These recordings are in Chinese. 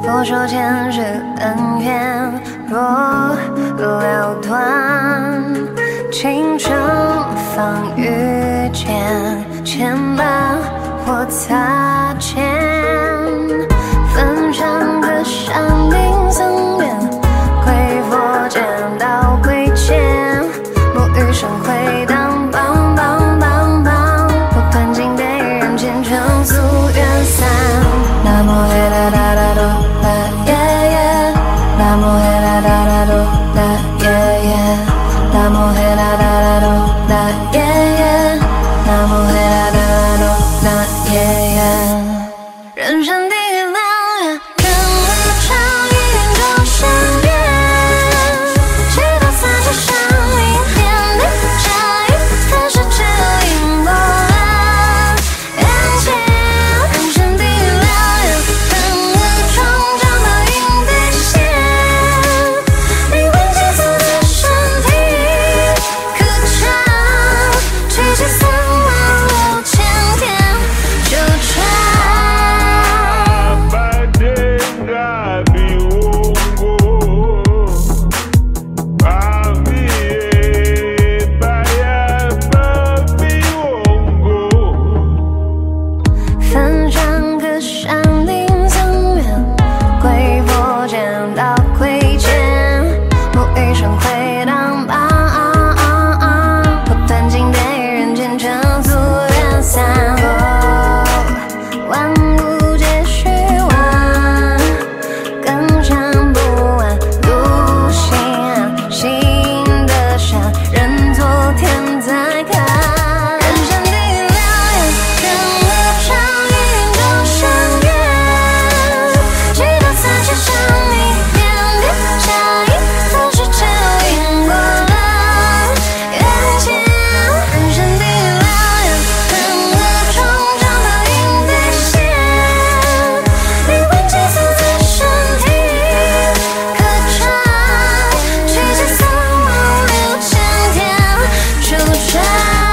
佛说前世恩怨若了断，情城方遇见，牵绊或擦肩，分享个山顶僧缘，归佛见到归见，沐浴生回荡，梆梆梆梆，不断尽对人间成俗缘散。南无黑啦啦啦哆啦耶耶，南无黑啦啦啦哆啦耶耶，南无黑啦啦啦哆啦耶耶，南无黑啦啦啦哆啦耶耶。人生地狱两缘，人无常，一念就相见。祈祷三界上明天的茶语，分世只有因果了缘结。人生地狱两缘，人无常，找到应对线。灵魂寄宿在身体，可长取其3万6千天，就传。分享个山顶僧缘，归佛见到归见，沐浴生回荡，不断尽对人间成俗缘散。万物皆虚妄，更想不完独心安，心的善，人昨天再看。人生地狱两缘，人无常，一念就相见。祈祷三界上明天的茶语，分世只有因果了缘结。人生地狱两缘，人无常，找到应对线。灵魂寄宿在身体，可长取其3万6千天，就传。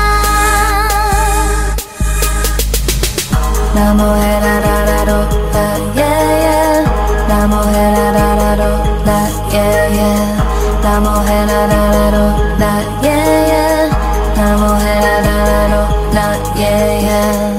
南无黑啦啦啦哆啦耶耶，南无黑啦啦啦哆啦耶耶，南无黑啦啦啦哆啦耶耶，南无黑啦啦啦哆啦耶耶。